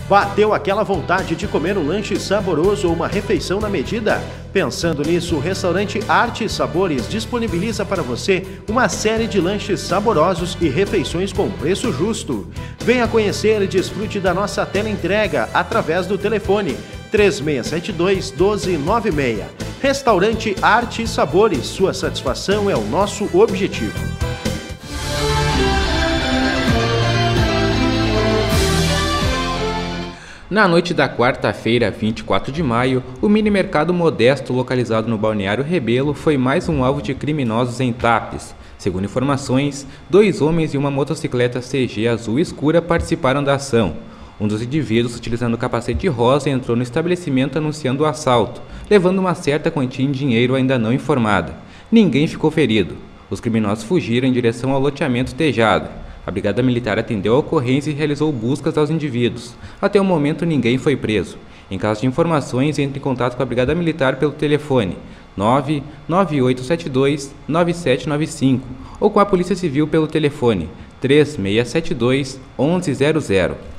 Bateu aquela vontade de comer um lanche saboroso ou uma refeição na medida? Pensando nisso, o restaurante Arte e Sabores disponibiliza para você uma série de lanches saborosos e refeições com preço justo. Venha conhecer e desfrute da nossa teleentrega através do telefone 3672-1296. Restaurante Arte e Sabores, sua satisfação é o nosso objetivo. Na noite da quarta-feira, 24 de maio, o mini mercado Modesto, localizado no Balneário Rebelo, foi mais um alvo de criminosos em Tapes. Segundo informações, 2 homens e uma motocicleta CG azul escura participaram da ação. Um dos indivíduos, utilizando capacete rosa, entrou no estabelecimento anunciando o assalto, levando uma certa quantia em dinheiro ainda não informada. Ninguém ficou ferido. Os criminosos fugiram em direção ao loteamento Tejado. A Brigada Militar atendeu a ocorrência e realizou buscas aos indivíduos. Até o momento, ninguém foi preso. Em caso de informações, entre em contato com a Brigada Militar pelo telefone 99872-9795 ou com a Polícia Civil pelo telefone 3672-1100.